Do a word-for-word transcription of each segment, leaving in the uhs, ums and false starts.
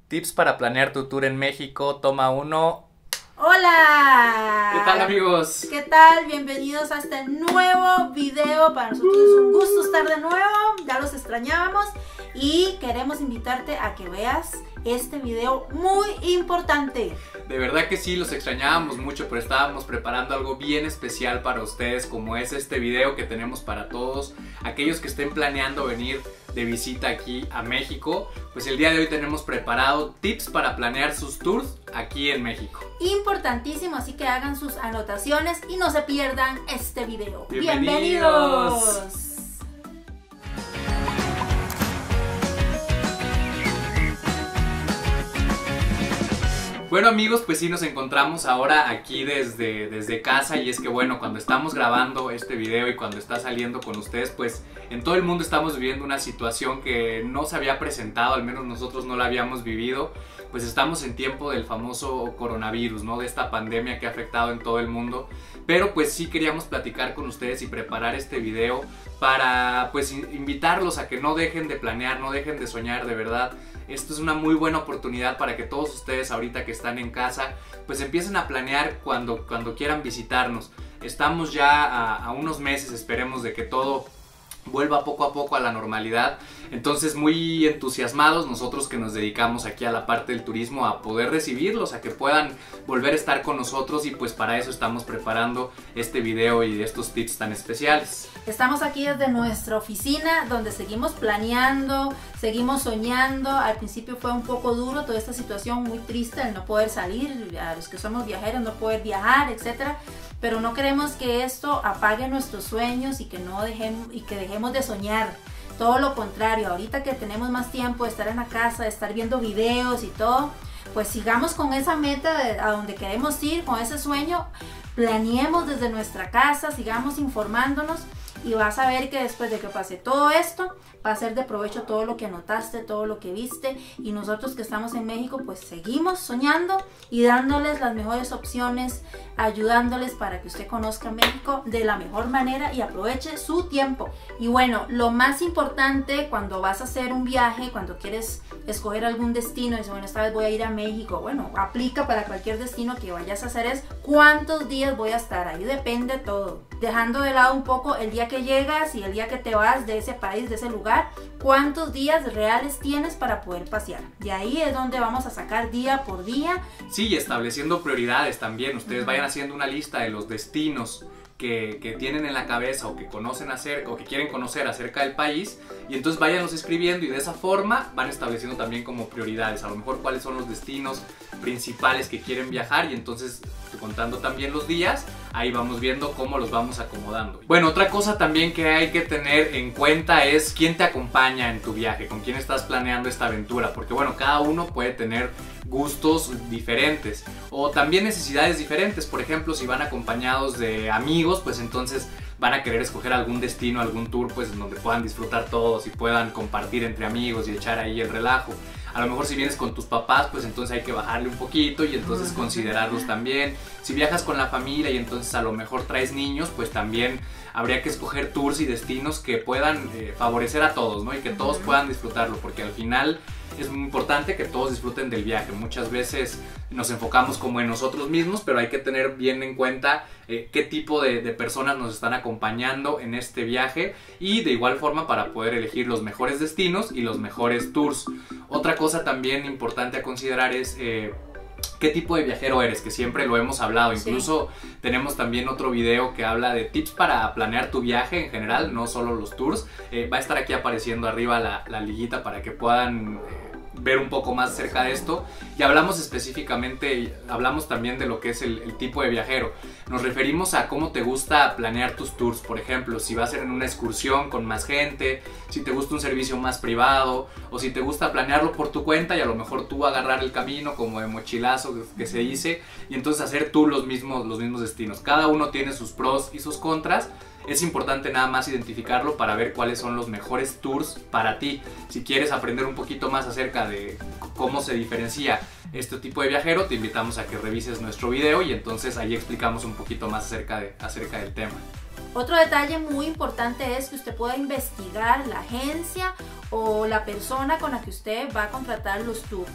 Tips para planear tu tour en México, toma uno. ¡Hola! ¿Qué tal, amigos? ¿Qué tal? Bienvenidos a este nuevo video. Para nosotros es un gusto estar de nuevo. Ya los extrañábamos y queremos invitarte a que veas este video muy importante. De verdad que sí, los extrañábamos mucho, pero estábamos preparando algo bien especial para ustedes, como es este video que tenemos para todos aquellos que estén planeando venir de visita aquí a México. Pues el día de hoy tenemos preparado tips para planear sus tours aquí en México. Importantísimo, así que hagan sus anotaciones y no se pierdan este video. ¡Bienvenidos! ¡Bienvenidos! Bueno, amigos, pues sí, nos encontramos ahora aquí desde, desde casa, y es que bueno, cuando estamos grabando este video y cuando está saliendo con ustedes, pues en todo el mundo estamos viviendo una situación que no se había presentado, al menos nosotros no la habíamos vivido. Pues estamos en tiempo del famoso coronavirus, ¿no? De esta pandemia que ha afectado en todo el mundo. Pero pues sí queríamos platicar con ustedes y preparar este video para pues invitarlos a que no dejen de planear, no dejen de soñar, de verdad. Esto es una muy buena oportunidad para que todos ustedes ahorita que están en casa pues empiecen a planear cuando, cuando quieran visitarnos. Estamos ya a, a unos meses, esperemos, de que todo vuelva poco a poco a la normalidad. Entonces muy entusiasmados nosotros que nos dedicamos aquí a la parte del turismo a poder recibirlos, a que puedan volver a estar con nosotros, y pues para eso estamos preparando este video y estos tips tan especiales. Estamos aquí desde nuestra oficina donde seguimos planeando, seguimos soñando. Al principio fue un poco duro toda esta situación, muy triste el no poder salir, a los que somos viajeros no poder viajar, etcétera. Pero no queremos que esto apague nuestros sueños y que no dejemos y que dejemos de soñar. Todo lo contrario, ahorita que tenemos más tiempo de estar en la casa, de estar viendo videos y todo, pues sigamos con esa meta de a donde queremos ir, con ese sueño. Planeemos desde nuestra casa, sigamos informándonos, y vas a ver que después de que pase todo esto va a ser de provecho todo lo que anotaste, todo lo que viste. Y nosotros que estamos en México pues seguimos soñando y dándoles las mejores opciones, ayudándoles para que usted conozca México de la mejor manera y aproveche su tiempo. Y bueno, lo más importante cuando vas a hacer un viaje, cuando quieres escoger algún destino y dices, bueno, esta vez voy a ir a México, bueno, aplica para cualquier destino que vayas a hacer, es cuántos días voy a estar. Ahí depende todo, dejando de lado un poco el día que llegas y el día que te vas de ese país, de ese lugar, cuántos días reales tienes para poder pasear. De ahí es donde vamos a sacar día por día. Sí, y estableciendo prioridades también. Ustedes vayan haciendo una lista de los destinos que, que tienen en la cabeza o que conocen acerca, o que quieren conocer acerca del país, y entonces váyanlos escribiendo, y de esa forma van estableciendo también como prioridades, a lo mejor cuáles son los destinos principales que quieren viajar, y entonces contando también los días, ahí vamos viendo cómo los vamos acomodando. Bueno, otra cosa también que hay que tener en cuenta es quién te acompaña en tu viaje, con quién estás planeando esta aventura, porque bueno, cada uno puede tener gustos diferentes o también necesidades diferentes. Por ejemplo, si van acompañados de amigos, pues entonces van a querer escoger algún destino, algún tour pues donde puedan disfrutar todos y puedan compartir entre amigos y echar ahí el relajo. A lo mejor si vienes con tus papás, pues entonces hay que bajarle un poquito y entonces considerarlos también. Si viajas con la familia y entonces a lo mejor traes niños, pues también habría que escoger tours y destinos que puedan eh, favorecer a todos, ¿no? Y que todos puedan disfrutarlo, porque al final es muy importante que todos disfruten del viaje. Muchas veces nos enfocamos como en nosotros mismos, pero hay que tener bien en cuenta eh, qué tipo de, de personas nos están acompañando en este viaje, y de igual forma para poder elegir los mejores destinos y los mejores tours. Otra cosa también importante a considerar es eh, qué tipo de viajero eres, que siempre lo hemos hablado. Incluso sí, tenemos también otro video que habla de tips para planear tu viaje en general, no solo los tours. Eh, va a estar aquí apareciendo arriba la, la liguita para que puedan eh, ver un poco más acerca de esto, y hablamos específicamente, hablamos también de lo que es el, el tipo de viajero. Nos referimos a cómo te gusta planear tus tours. Por ejemplo, si vas a ir en una excursión con más gente, si te gusta un servicio más privado, o si te gusta planearlo por tu cuenta y a lo mejor tú agarrar el camino como de mochilazo que se dice, y entonces hacer tú los mismos, los mismos destinos. Cada uno tiene sus pros y sus contras. Es importante nada más identificarlo para ver cuáles son los mejores tours para ti. Si quieres aprender un poquito más acerca de cómo se diferencia este tipo de viajero, te invitamos a que revises nuestro video y entonces ahí explicamos un poquito más acerca, de, acerca del tema. Otro detalle muy importante es que usted pueda investigar la agencia o la persona con la que usted va a contratar los tours.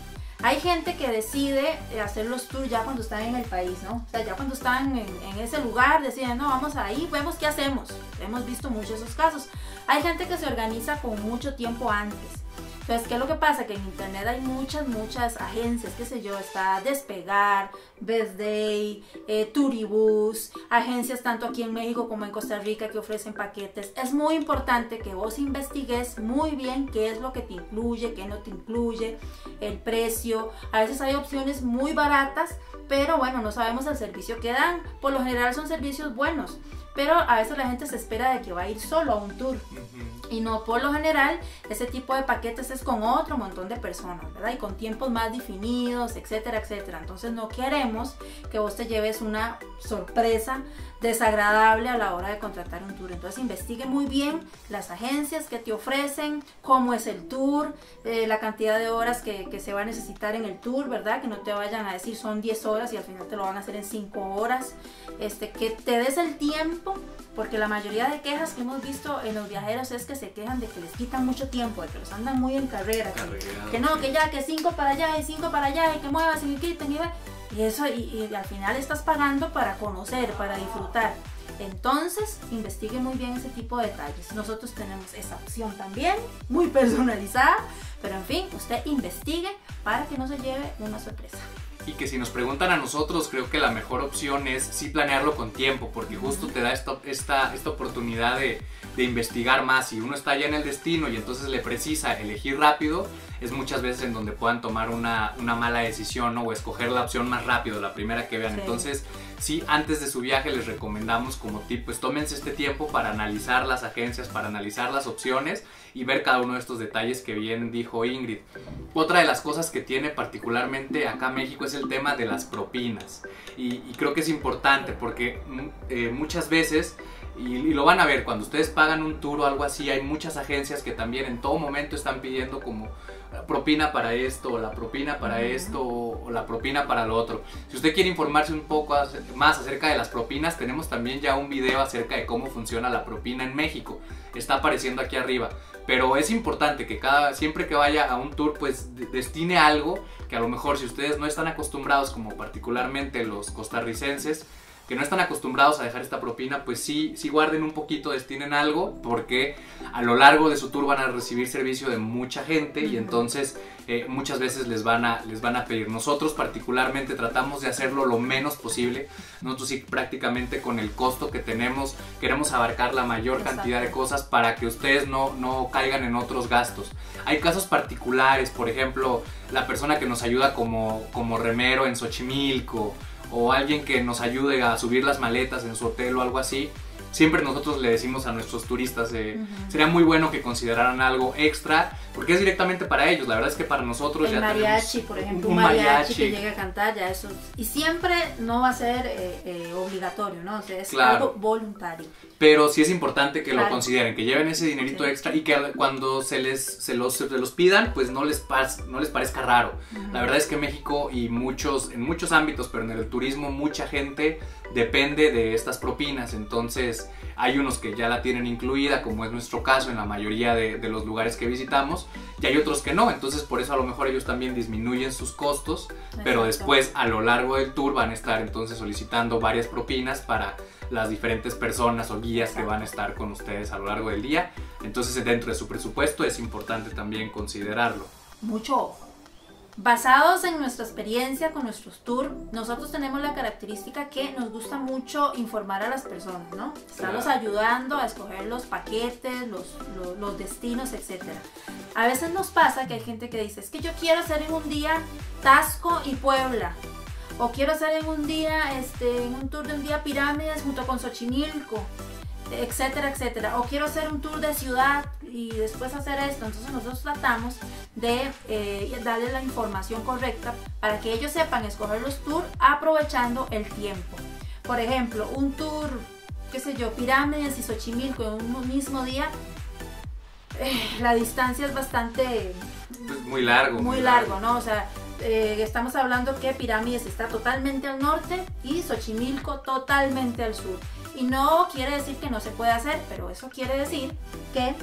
Hay gente que decide hacer los tours ya cuando están en el país, ¿no? O sea, ya cuando están en, en ese lugar, deciden, no, vamos ahí, vemos qué hacemos. Hemos visto muchos esos casos. Hay gente que se organiza con mucho tiempo antes. Entonces, ¿qué es lo que pasa? Que en internet hay muchas, muchas agencias, qué sé yo, está Despegar, Best Day, eh, Turibus, agencias tanto aquí en México como en Costa Rica que ofrecen paquetes. Es muy importante que vos investigues muy bien qué es lo que te incluye, qué no te incluye, el precio. A veces hay opciones muy baratas, pero bueno, no sabemos el servicio que dan. Por lo general son servicios buenos, pero a veces la gente se espera de que va a ir solo a un tour. Y no, por lo general, ese tipo de paquetes es con otro montón de personas, ¿verdad? Y con tiempos más definidos, etcétera, etcétera. Entonces no queremos que vos te lleves una sorpresa desagradable a la hora de contratar un tour. Entonces investigue muy bien las agencias que te ofrecen, cómo es el tour, eh, la cantidad de horas que, que se va a necesitar en el tour, ¿verdad? Que no te vayan a decir son diez horas y al final te lo van a hacer en cinco horas. Este, que te des el tiempo, porque la mayoría de quejas que hemos visto en los viajeros es que se quejan de que les quitan mucho tiempo, de que los andan muy en carrera, que, que no, que ya, que cinco para allá y cinco para allá y que muevas y que quiten y va. Y eso, y, y al final estás pagando para conocer, para disfrutar. Entonces, investigue muy bien ese tipo de detalles. Nosotros tenemos esa opción también, muy personalizada, pero en fin, usted investigue para que no se lleve una sorpresa. Y que si nos preguntan a nosotros, creo que la mejor opción es sí planearlo con tiempo, porque justo te da esta, esta, esta oportunidad de, de investigar más. Si uno está ya en el destino y entonces le precisa elegir rápido, es muchas veces en donde puedan tomar una, una mala decisión, ¿no? O escoger la opción más rápido, la primera que vean. Sí. Entonces, sí, antes de su viaje les recomendamos como tip, pues tómense este tiempo para analizar las agencias, para analizar las opciones y ver cada uno de estos detalles que bien dijo Ingrid. Otra de las cosas que tiene particularmente acá México es el tema de las propinas. Y, y creo que es importante porque eh, muchas veces, y, y lo van a ver, cuando ustedes pagan un tour o algo así, hay muchas agencias que también en todo momento están pidiendo como propina para esto, o la propina para uh-huh. esto, o la propina para lo otro. Si usted quiere informarse un poco más acerca de las propinas, tenemos también ya un video acerca de cómo funciona la propina en México. Está apareciendo aquí arriba. Pero es importante que cada, siempre que vaya a un tour, pues de, destine algo que a lo mejor si ustedes no están acostumbrados, como particularmente los costarricenses, que no están acostumbrados a dejar esta propina, pues sí, sí guarden un poquito, destinen algo, porque a lo largo de su tour van a recibir servicio de mucha gente y entonces eh, muchas veces les van, a, les van a pedir. Nosotros particularmente tratamos de hacerlo lo menos posible. Nosotros sí, prácticamente con el costo que tenemos queremos abarcar la mayor Exacto. cantidad de cosas para que ustedes no, no caigan en otros gastos. Hay casos particulares, por ejemplo, la persona que nos ayuda como, como remero en Xochimilco, o alguien que nos ayude a subir las maletas en su hotel o algo así. Siempre nosotros le decimos a nuestros turistas, eh, uh-huh. sería muy bueno que consideraran algo extra, porque es directamente para ellos. La verdad es que para nosotros el ya mariachi, tenemos por ejemplo, un mariachi, mariachi que llegue a cantar, ya eso. Y siempre no va a ser eh, eh, obligatorio, ¿no? O sea, es claro. algo voluntario. Pero sí es importante que claro. lo consideren, que lleven ese dinerito sí. extra y que cuando se les se los, se los pidan, pues no les, pas, no les parezca raro. Uh-huh. La verdad es que México y muchos, en muchos ámbitos, pero en el turismo, mucha gente depende de estas propinas. Entonces hay unos que ya la tienen incluida, como es nuestro caso en la mayoría de, de los lugares que visitamos, y hay otros que no. Entonces por eso a lo mejor ellos también disminuyen sus costos. Exacto. Pero después a lo largo del tour van a estar entonces solicitando varias propinas para las diferentes personas o guías Exacto. que van a estar con ustedes a lo largo del día. Entonces dentro de su presupuesto es importante también considerarlo. Mucho ojo. Basados en nuestra experiencia con nuestros tours, nosotros tenemos la característica que nos gusta mucho informar a las personas, ¿no? Estarlos claro. ayudando a escoger los paquetes, los, los, los destinos, etcétera. A veces nos pasa que hay gente que dice, es que yo quiero hacer en un día Taxco y Puebla, o quiero hacer en un día, este, en un tour de un día Pirámides junto con Xochimilco, etcétera, etcétera, o quiero hacer un tour de ciudad y después hacer esto. Entonces nosotros tratamos de eh, darles la información correcta para que ellos sepan escoger los tours aprovechando el tiempo. Por ejemplo, un tour, qué sé yo, Pirámides y Xochimilco en un mismo día, eh, la distancia es bastante... Pues muy largo. Muy, muy largo, largo, ¿no? O sea, eh, estamos hablando que Pirámides está totalmente al norte y Xochimilco totalmente al sur. Y no quiere decir que no se puede hacer, pero eso quiere decir que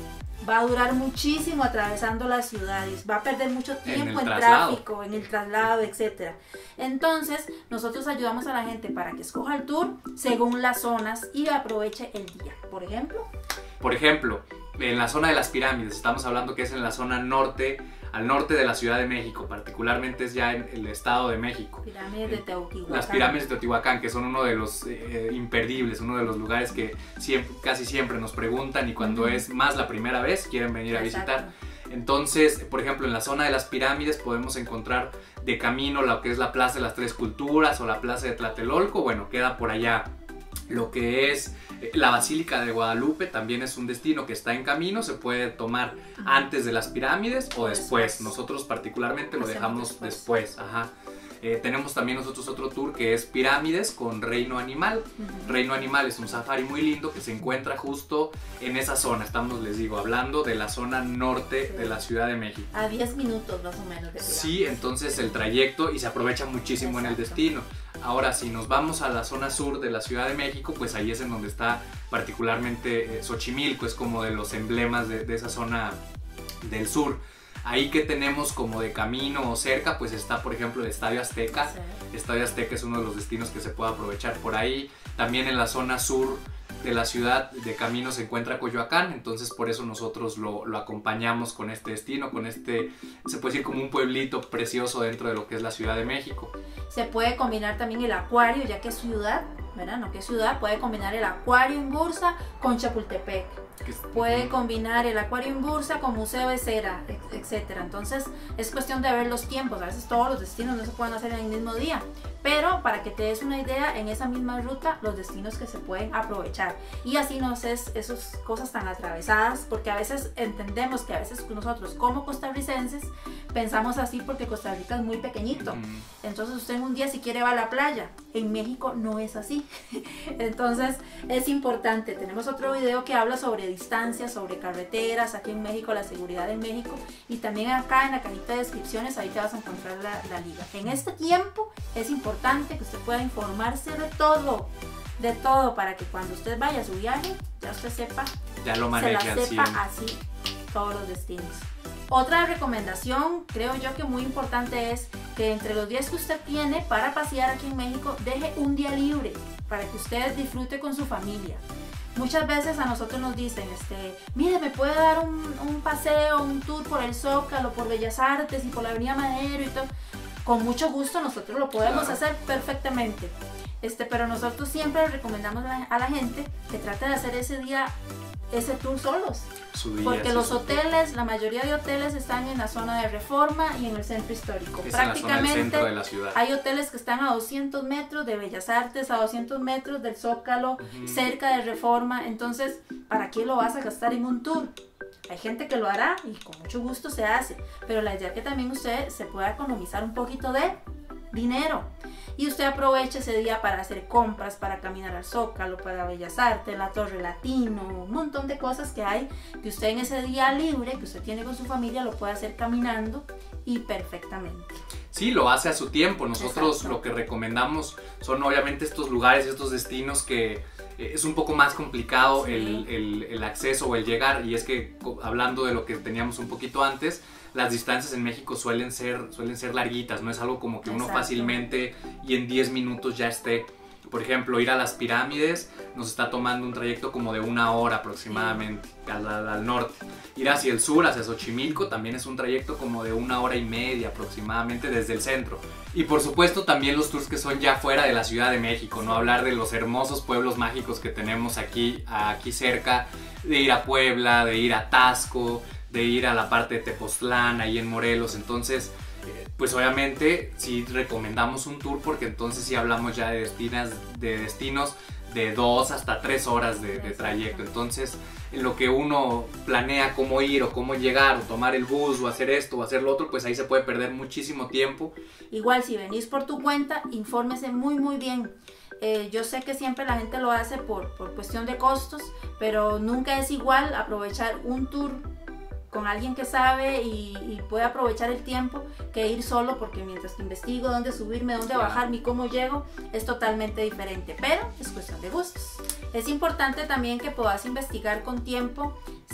va a durar muchísimo atravesando las ciudades, va a perder mucho tiempo en, en tráfico, en el traslado, etcétera. Entonces, nosotros ayudamos a la gente para que escoja el tour según las zonas y aproveche el día. Por ejemplo, Por ejemplo, en la zona de las pirámides, estamos hablando que es en la zona norte, al norte de la Ciudad de México, particularmente es ya en el Estado de México. Pirámides de Teotihuacán. Las pirámides de Teotihuacán, que son uno de los eh, imperdibles, uno de los lugares que siempre, casi siempre nos preguntan y cuando uh-huh. es más la primera vez quieren venir a Exacto. visitar. Entonces, por ejemplo, en la zona de las pirámides podemos encontrar de camino lo que es la Plaza de las Tres Culturas o la Plaza de Tlatelolco, bueno, queda por allá. Lo que es la Basílica de Guadalupe también es un destino que está en camino, se puede tomar antes de las pirámides o después. Nosotros particularmente lo dejamos después. Ajá. Eh, tenemos también nosotros otro tour que es Pirámides con Reino Animal. Uh-huh. Reino Animal es un safari muy lindo que se encuentra justo en esa zona. Estamos, les digo, hablando de la zona norte sí. de la Ciudad de México. A diez minutos más o menos de Pirámides. Sí, entonces el trayecto y se aprovecha muchísimo Exacto. en el destino. Ahora, si nos vamos a la zona sur de la Ciudad de México, pues ahí es en donde está particularmente eh, Xochimilco, es como de los emblemas de, de esa zona del sur. Ahí que tenemos como de camino o cerca, pues está por ejemplo el Estadio Azteca. Sí. El Estadio Azteca es uno de los destinos que se puede aprovechar por ahí. También en la zona sur de la ciudad de camino se encuentra Coyoacán, entonces por eso nosotros lo, lo acompañamos con este destino, con este, se puede decir como un pueblito precioso dentro de lo que es la Ciudad de México. Se puede combinar también el acuario, ya que es ciudad, ¿verdad? No que es ciudad, puede combinar el acuario en Bursa con Chapultepec. Puede combinar el acuario en Bursa con Museo de Cera, etcétera. Entonces es cuestión de ver los tiempos. A veces todos los destinos no se pueden hacer en el mismo día, pero para que te des una idea, en esa misma ruta los destinos que se pueden aprovechar y así no haces esas cosas tan atravesadas, porque a veces entendemos que a veces nosotros como costarricenses pensamos así porque Costa Rica es muy pequeñito. Mm. Entonces usted en un día si quiere va a la playa. En México no es así. Entonces es importante. Tenemos otro video que habla sobre distancias, sobre carreteras, aquí en México, la seguridad en México, y también acá en la cajita de descripciones ahí te vas a encontrar la, la liga. En este tiempo es importante que usted pueda informarse de todo, de todo, para que cuando usted vaya a su viaje, ya usted sepa, ya lo maneje, se la sepa así todos los destinos. Otra recomendación, creo yo que muy importante, es que entre los días que usted tiene para pasear aquí en México, deje un día libre para que usted disfrute con su familia. Muchas veces a nosotros nos dicen, este, mire, ¿me puede dar un, un paseo, un tour por el Zócalo, por Bellas Artes y por la Avenida Madero y todo? Con mucho gusto nosotros lo podemos claro. hacer perfectamente. Este, pero nosotros siempre recomendamos a la, a la gente que trate de hacer ese día, ese tour solos. Día, porque sí, los hoteles, la mayoría de hoteles están en la zona de Reforma y en el centro histórico. Es Prácticamente en la zona del centro de la ciudad. Hay hoteles que están a doscientos metros de Bellas Artes, a doscientos metros del Zócalo, uh-huh. cerca de Reforma. Entonces, ¿para qué lo vas a gastar en un tour? Hay gente que lo hará y con mucho gusto se hace, pero la idea es que también usted se pueda economizar un poquito de dinero y usted aproveche ese día para hacer compras, para caminar al Zócalo, para Bellas Artes, la Torre Latino, un montón de cosas que hay que usted en ese día libre que usted tiene con su familia lo puede hacer caminando y perfectamente. Sí, lo hace a su tiempo. Nosotros Exacto. lo que recomendamos son obviamente estos lugares, estos destinos que es un poco más complicado sí. el, el, el acceso o el llegar, y es que hablando de lo que teníamos un poquito antes, las distancias en México suelen ser, suelen ser larguitas, no es algo como que uno Exacto. fácilmente y en diez minutos ya esté. Por ejemplo, ir a las pirámides nos está tomando un trayecto como de una hora aproximadamente sí. al, al, al norte. Ir hacia el sur, hacia Xochimilco, también es un trayecto como de una hora y media aproximadamente desde el centro. Y por supuesto también los tours que son ya fuera de la Ciudad de México, no hablar de los hermosos pueblos mágicos que tenemos aquí, aquí cerca, de ir a Puebla, de ir a Taxco, de ir a la parte de Tepoztlán, ahí en Morelos. Entonces, pues obviamente sí recomendamos un tour porque entonces sí hablamos ya de destinos de, destinos de dos hasta tres horas de, de trayecto. Entonces, en lo que uno planea cómo ir o cómo llegar o tomar el bus o hacer esto o hacer lo otro, pues ahí se puede perder muchísimo tiempo. Igual si venís por tu cuenta, infórmese muy muy bien. Eh, yo sé que siempre la gente lo hace por, por cuestión de costos, pero nunca es igual aprovechar un tour con alguien que sabe y, y puede aprovechar el tiempo que ir solo, porque mientras que investigo dónde subirme, dónde bajar ni cómo llego, es totalmente diferente, pero es cuestión de gustos. Es importante también que puedas investigar con tiempo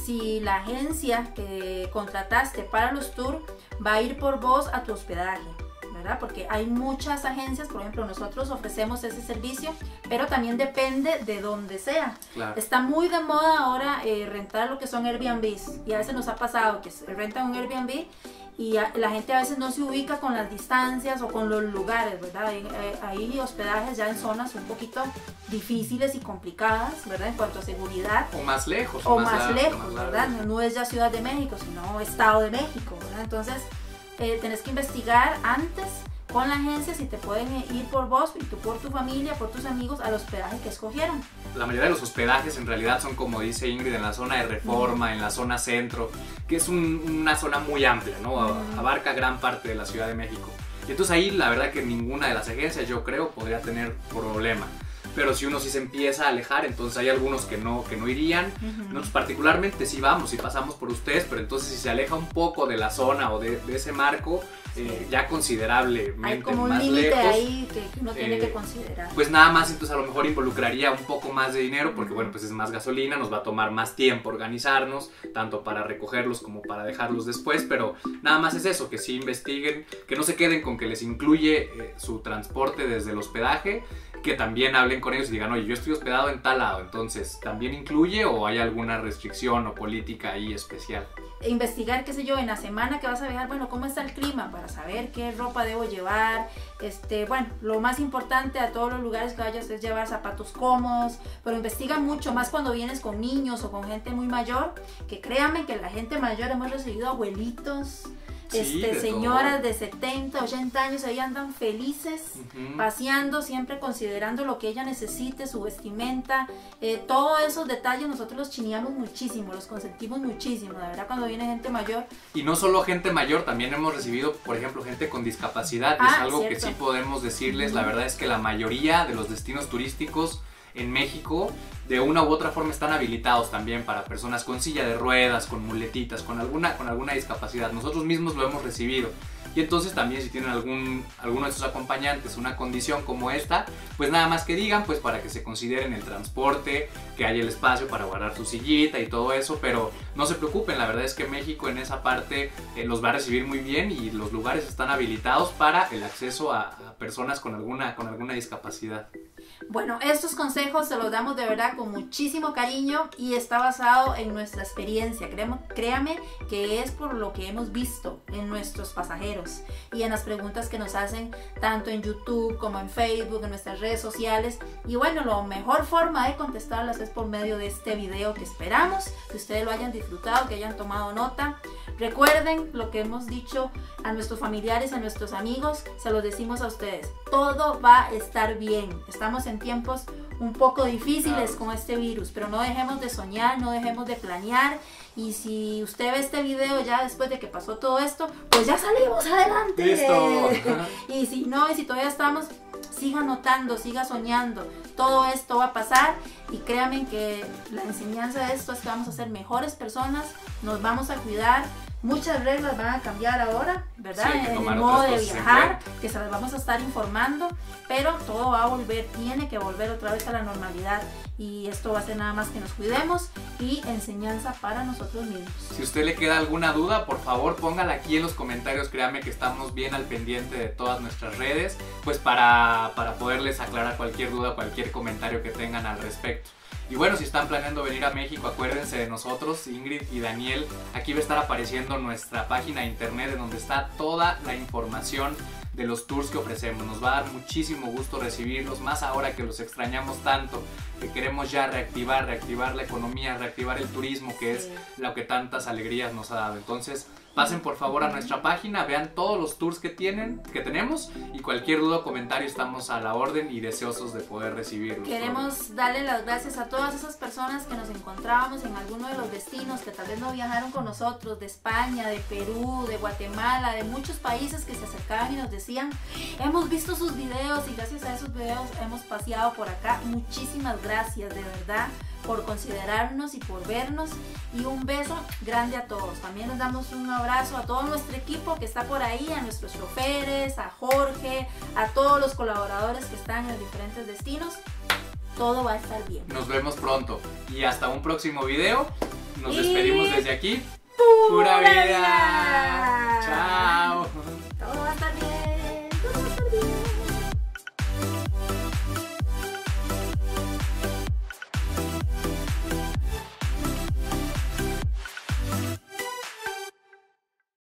si la agencia que contrataste para los tours va a ir por vos a tu hospedaje, ¿verdad? Porque hay muchas agencias, por ejemplo, nosotros ofrecemos ese servicio, pero también depende de dónde sea. Claro. Está muy de moda ahora eh, rentar lo que son Airbnbs, y a veces nos ha pasado que se rentan un Airbnb y a, la gente a veces no se ubica con las distancias o con los lugares, ¿verdad? Hay, hay hospedajes ya en zonas un poquito difíciles y complicadas, ¿verdad? En cuanto a seguridad. O más lejos. O, o más, más largo, lejos, más ¿verdad? No, no es ya Ciudad de México, sino Estado de México, ¿verdad? Entonces, eh, tenés que investigar antes con la agencia si te pueden ir por vos y tú por tu familia, por tus amigos al hospedaje que escogieron. La mayoría de los hospedajes en realidad son, como dice Ingrid, en la zona de Reforma, mm. en la zona centro, que es un, una zona muy amplia, ¿no? Mm. Abarca gran parte de la Ciudad de México. Y entonces ahí la verdad que ninguna de las agencias, yo creo, podría tener problema. Pero si uno sí se empieza a alejar, entonces hay algunos que no, que no irían. Uh-huh. Nosotros particularmente sí vamos, sí pasamos por ustedes, pero entonces si se aleja un poco de la zona o de, de ese marco, eh, ya considerablemente hay como más un límite lejos, ahí que uno tiene eh, que considerar. Pues nada más, entonces a lo mejor involucraría un poco más de dinero, porque uh-huh. bueno, pues es más gasolina, nos va a tomar más tiempo organizarnos, tanto para recogerlos como para dejarlos después, pero nada más es eso, que sí investiguen, que no se queden con que les incluye eh, su transporte desde el hospedaje, que también hablen con ellos y digan, oye, yo estoy hospedado en tal lado, entonces, ¿también incluye o hay alguna restricción o política ahí especial? Investigar, qué sé yo, en la semana que vas a viajar, bueno, cómo está el clima para saber qué ropa debo llevar, este, bueno, lo más importante a todos los lugares que vayas es llevar zapatos cómodos, pero investiga mucho más cuando vienes con niños o con gente muy mayor, que créanme que la gente mayor hemos recibido abuelitos, Sí, este, de señoras todo. de setenta, ochenta años, ahí andan felices, uh-huh. paseando, siempre considerando lo que ella necesite, su vestimenta, eh, todos esos detalles nosotros los chineamos muchísimo, los consentimos muchísimo, de verdad, cuando viene gente mayor. Y no solo gente mayor, también hemos recibido, por ejemplo, gente con discapacidad, ah, es algo cierto. que sí podemos decirles, uh-huh. la verdad es que la mayoría de los destinos turísticos en México de una u otra forma están habilitados también para personas con silla de ruedas, con muletitas, con alguna, con alguna discapacidad. Nosotros mismos lo hemos recibido. Y entonces también si tienen algún, alguno de sus acompañantes una condición como esta, pues nada más que digan, pues para que se consideren el transporte, que haya el espacio para guardar su sillita y todo eso, pero no se preocupen, la verdad es que México en esa parte eh, los va a recibir muy bien y los lugares están habilitados para el acceso a, a personas con alguna, con alguna discapacidad. Bueno, estos consejos se los damos de verdad con muchísimo cariño y está basado en nuestra experiencia. Créame, créame que es por lo que hemos visto en nuestros pasajeros y en las preguntas que nos hacen tanto en YouTube como en Facebook, en nuestras redes sociales. Y bueno, la mejor forma de contestarlas es por medio de este video que esperamos que ustedes lo hayan disfrutado, que hayan tomado nota. Recuerden lo que hemos dicho a nuestros familiares, a nuestros amigos, se los decimos a ustedes. Todo va a estar bien. Estamos en tiempos un poco difíciles con este virus, pero no dejemos de soñar, no dejemos de planear. Y si usted ve este video ya después de que pasó todo esto, pues ya salimos adelante. ¡Listo! Y si no, y si todavía estamos, siga anotando, siga soñando. Todo esto va a pasar y créanme que la enseñanza de esto es que vamos a ser mejores personas, nos vamos a cuidar. Muchas reglas van a cambiar ahora, ¿verdad? Sí, en el modo de viajar, que se las vamos a estar informando, pero todo va a volver, tiene que volver otra vez a la normalidad y esto va a ser nada más que nos cuidemos y enseñanza para nosotros mismos. Si a usted le queda alguna duda, por favor póngala aquí en los comentarios, créanme que estamos bien al pendiente de todas nuestras redes, pues para, para poderles aclarar cualquier duda, cualquier comentario que tengan al respecto. Y bueno, si están planeando venir a México, acuérdense de nosotros, Ingrid y Daniel. Aquí va a estar apareciendo nuestra página de internet en donde está toda la información de los tours que ofrecemos. Nos va a dar muchísimo gusto recibirlos, más ahora que los extrañamos tanto, que queremos ya reactivar, reactivar la economía, reactivar el turismo, que es lo que tantas alegrías nos ha dado. Entonces, pasen por favor a nuestra página, vean todos los tours que tienen, que tenemos y cualquier duda o comentario estamos a la orden y deseosos de poder recibirlos. Queremos darle las gracias a todas esas personas que nos encontrábamos en alguno de los destinos, que tal vez no viajaron con nosotros, de España, de Perú, de Guatemala, de muchos países que se acercaban y nos decían, hemos visto sus videos y gracias a esos videos hemos paseado por acá. Muchísimas gracias de verdad por considerarnos y por vernos y un beso grande a todos. También les damos un abrazo a todo nuestro equipo que está por ahí, a nuestros choferes, a Jorge, a todos los colaboradores que están en los diferentes destinos. Todo va a estar bien. Nos vemos pronto y hasta un próximo video. Nos Y despedimos desde aquí. Pura Pura vida. vida. Chao. Todo va a estar bien.